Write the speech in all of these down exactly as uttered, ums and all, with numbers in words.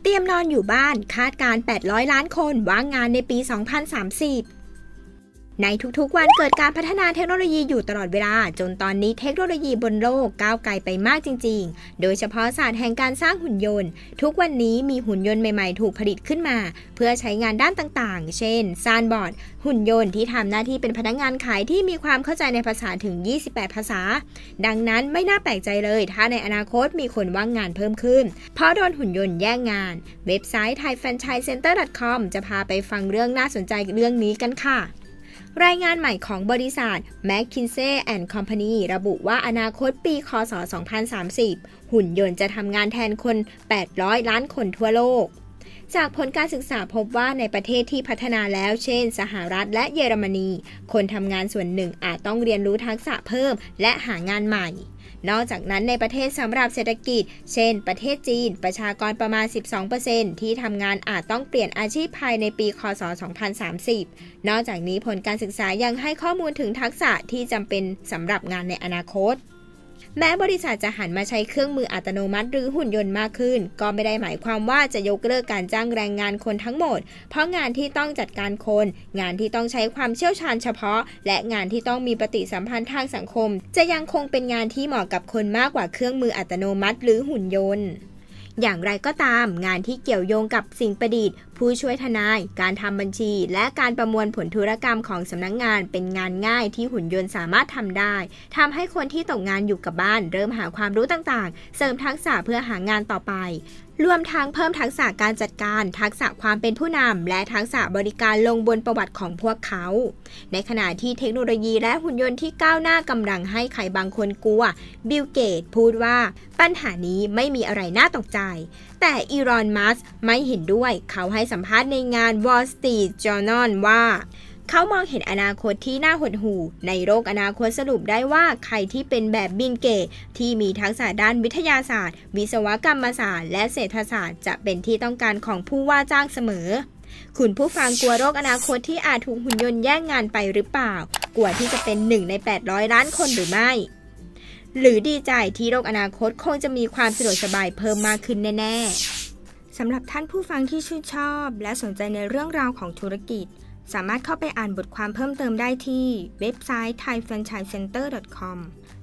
เตรียมนอนอยู่บ้านคาดการณ์แปดร้อยล้านคนว่างงานในปี สองพันสามสิบ ในทุกๆวันเกิดการพัฒนาเทคโนโลยีอยู่ตลอดเวลาจนตอนนี้เทคโนโลยีบนโลกก้าวไกลไปมากจริงๆ โดยเฉพาะศาสตร์แห่งการสร้างหุ่นยนต์ทุกวันนี้มีหุ่นยนต์ใหม่ๆถูกผลิตขึ้นมาเพื่อใช้งานด้านต่างๆเช่นซานบอร์ดหุ่นยนต์ที่ทำหน้าที่เป็นพนักงานขายที่มีความเข้าใจในภาษาถึงยี่สิบแปดภาษาดังนั้นไม่น่าแปลกใจเลยถ้าในอนาคตมีคนว่างงานเพิ่มขึ้นเพราะโดนหุ่นยนต์แย่งงานเว็บไซต์ ไทยแฟรนไชส์เซ็นเตอร์ ดอท คอม จะพาไปฟังเรื่องน่าสนใจเรื่องนี้กันค่ะรายงานใหม่ของบริษัท แมคคินเซ่ แอนด์ คอมพานี ระบุว่าอนาคตปีคศ สองพันสามสิบ หุ่นยนต์จะทำงานแทนคน แปดร้อย ล้านคนทั่วโลกจากผลการศึกษาพบว่าในประเทศที่พัฒนาแล้วเช่นสหรัฐและเยอรมนีคนทำงานส่วนหนึ่งอาจต้องเรียนรู้ทักษะเพิ่มและหางานใหม่นอกจากนั้นในประเทศสำหรับเศรษฐกิจเช่นประเทศจีนประชากรประมาณ สิบสองเปอร์เซ็นต์ ที่ทำงานอาจต้องเปลี่ยนอาชีพภายในปีคศ สองพันสามสิบ นอกจากนี้ผลการศึกษายังให้ข้อมูลถึงทักษะที่จำเป็นสำหรับงานในอนาคตแม้บริษัทจะหันมาใช้เครื่องมืออัตโนมัติหรือหุ่นยนต์มากขึ้นก็ไม่ได้หมายความว่าจะยกเลิกการจ้างแรงงานคนทั้งหมดเพราะงานที่ต้องจัดการคนงานที่ต้องใช้ความเชี่ยวชาญเฉพาะและงานที่ต้องมีปฏิสัมพันธ์ทางสังคมจะยังคงเป็นงานที่เหมาะกับคนมากกว่าเครื่องมืออัตโนมัติหรือหุ่นยนต์อย่างไรก็ตามงานที่เกี่ยวโยงกับสิ่งประดิษฐ์ผู้ช่วยทนายการทำบัญชีและการประมวลผลธุรกรรมของสำนักงานเป็นงานง่ายที่หุ่นยนต์สามารถทำได้ทำให้คนที่ตกงานอยู่กับบ้านเริ่มหาความรู้ต่างๆเสริมทักษะเพื่อหางานต่อไปรวมทั้งเพิ่มทักษะการจัดการทักษะความเป็นผู้นำและทักษะบริการลงบนประวัติของพวกเขาในขณะที่เทคโนโลยีและหุ่นยนต์ที่ก้าวหน้ากำลังให้ใครบางคนกลัวบิลเกตส์พูดว่าปัญหานี้ไม่มีอะไรน่าตกใจแต่อีลอน มัสก์ไม่เห็นด้วยเขาให้สัมภาษณ์ในงาน Wall Street Journal ว่าเขามองเห็นอนาคตที่น่าหดหู่ในโลกอนาคตสรุปได้ว่าใครที่เป็นแบบบิลเกตส์ที่มีทักษะด้านวิทยาศาสตร์วิศวกรรมศาสตร์และเศรษฐศาสตร์จะเป็นที่ต้องการของผู้ว่าจ้างเสมอคุณผู้ฟังกลัวโลกอนาคตที่อาจถูกหุ่นยนต์แย่งงานไปหรือเปล่ากลัวที่จะเป็นหนึ่งในแปดร้อยล้านคนหรือไม่หรือดีใจที่โลกอนาคตคงจะมีความสะดวกสบายเพิ่มมากขึ้นแน่ๆสำหรับท่านผู้ฟังที่ชื่นชอบและสนใจในเรื่องราวของธุรกิจสามารถเข้าไปอ่านบทความเพิ่มเติมได้ที่เว็บไซต์ ไทยแฟรนไชส์เซ็นเตอร์ ดอท คอม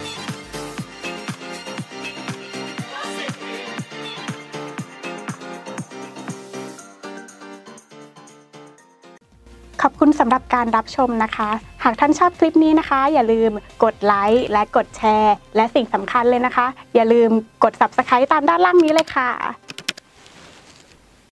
ขอบคุณสำหรับการรับชมนะคะหากท่านชอบคลิปนี้นะคะอย่าลืมกดไลค์และกดแชร์และสิ่งสำคัญเลยนะคะอย่าลืมกด ซับสไครบ์ ตามด้านล่างนี้เลยค่ะ